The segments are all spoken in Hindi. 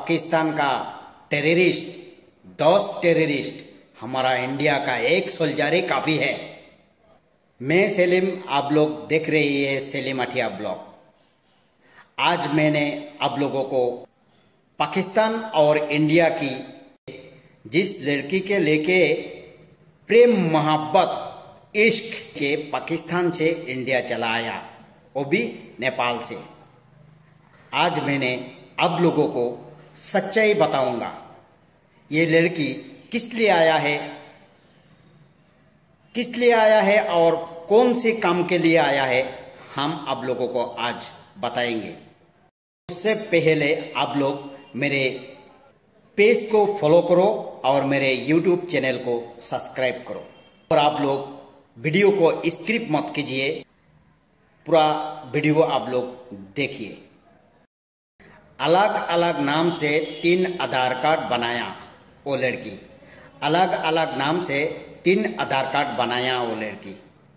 पाकिस्तान का टेररिस्ट, दोस्त टेररिस्ट हमारा इंडिया का एक सोल्जर ही काफ़ी है। मैं सेलिम, आप लोग देख रही है सेलिम अठिया ब्लॉग। आज मैंने आप लोगों को पाकिस्तान और इंडिया की जिस लड़की के लेके प्रेम मोहब्बत इश्क के पाकिस्तान से इंडिया चला आया, वो भी नेपाल से। आज मैंने आप लोगों को सच्चाई बताऊंगा, ये लड़की किस लिए आया है और कौन से काम के लिए आया है, हम आप लोगों को आज बताएंगे। उससे पहले आप लोग मेरे पेज को फॉलो करो और मेरे यूट्यूब चैनल को सब्सक्राइब करो। और आप लोग वीडियो को स्किप मत कीजिए, पूरा वीडियो आप लोग देखिए। अलग अलग नाम से 3 आधार कार्ड बनाया वो लड़की, अलग अलग नाम से 3 आधार कार्ड बनाया वो लड़की।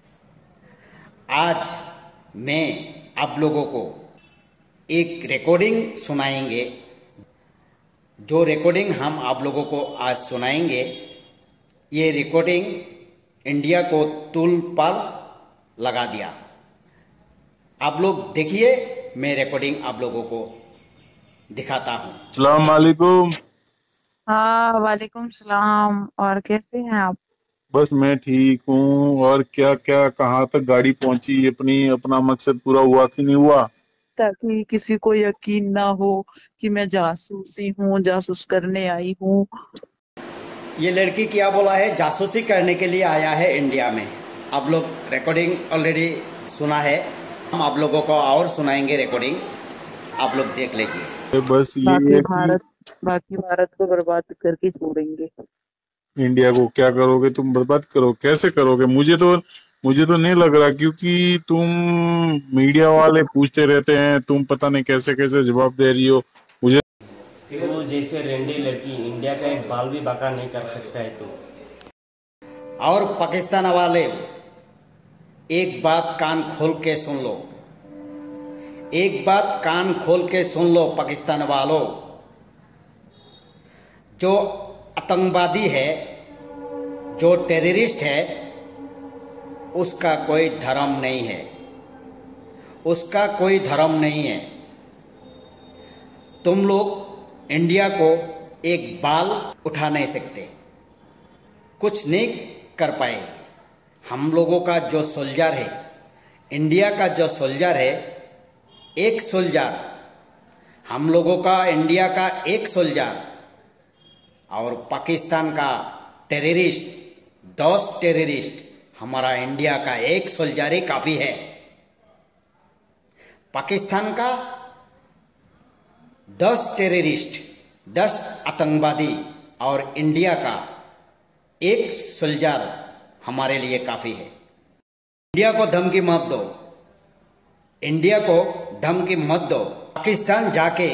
आज मैं आप लोगों को एक रिकॉर्डिंग सुनाएंगे। जो रिकॉर्डिंग हम आप लोगों को आज सुनाएंगे, ये रिकॉर्डिंग इंडिया को तूल पर लगा दिया। आप लोग देखिए, मैं रिकॉर्डिंग आप लोगों को दिखाता हूँ। अस्सलाम वालेकुम। हाँ, वालेकुम सलाम। और कैसे हैं आप? बस मैं ठीक हूँ। और क्या क्या कहाँ तक गाड़ी पहुंची अपनी? अपना मकसद पूरा हुआ कि नहीं हुआ? ताकि किसी को यकीन ना हो कि मैं जासूसी हूँ, जासूस करने आई हूँ। ये लड़की क्या बोला है, जासूसी करने के लिए आया है इंडिया में। आप लोग रिकॉर्डिंग ऑलरेडी सुना है, हम आप लोगों को और सुनाएंगे रिकॉर्डिंग, आप लोग देख लीजिए। बस ये बाकी है बाकी भारत को बर्बाद करके छोड़ेंगे। कि इंडिया को क्या करोगे तुम? बर्बाद करो? कैसे करोगे? मुझे तो नहीं लग रहा, क्योंकि तुम मीडिया वाले पूछते रहते हैं, तुम पता नहीं कैसे कैसे जवाब दे रही हो। मुझे तो जैसे रेंडी लड़की इंडिया का एक बाल भी बाका नहीं कर सकता है तो। और पाकिस्तान वाले, एक बात कान खोल के सुन लो, एक बात कान खोल के सुन लो पाकिस्तान वालों। जो आतंकवादी है, जो टेररिस्ट है, उसका कोई धर्म नहीं है, उसका कोई धर्म नहीं है। तुम लोग इंडिया को एक बाल उठा नहीं सकते, कुछ नहीं कर पाएंगे। हम लोगों का जो सोल्जर है, इंडिया का जो सोल्जर है, एक सोल्जर, हम लोगों का इंडिया का एक सोल्जर और पाकिस्तान का टेररिस्ट, दोस्त टेररिस्ट हमारा इंडिया का एक सोल्जर ही काफ़ी है। पाकिस्तान का 10 टेररिस्ट, 10 आतंकवादी और इंडिया का एक सोल्जर हमारे लिए काफ़ी है। इंडिया को धमकी मत दो, इंडिया को धमकी मत दो। पाकिस्तान जाके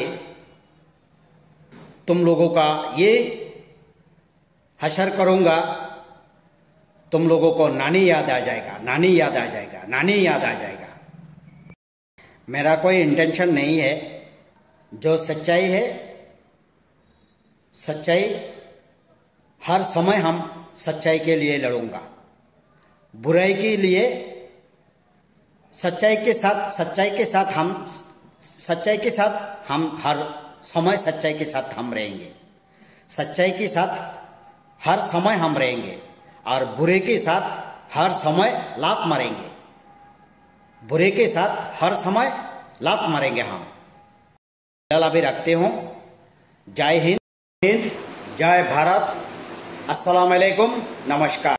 तुम लोगों का ये हशर करूंगा, तुम लोगों को नानी याद आ जाएगा, नानी याद आ जाएगा, नानी याद आ जाएगा। मेरा कोई इंटेंशन नहीं है। जो सच्चाई है, सच्चाई हर समय हम सच्चाई के लिए लड़ूंगा। बुराई के लिए सच्चाई के साथ हम हर समय सच्चाई के साथ हम रहेंगे। सच्चाई के साथ हर समय हम रहेंगे और बुरे के साथ हर समय लात मारेंगे। बुरे के साथ हर समय लात मारेंगे हम। ख्याल भी रखते हूँ। जय हिंद, जय भारत, अस्सलाम वालेकुम, नमस्कार।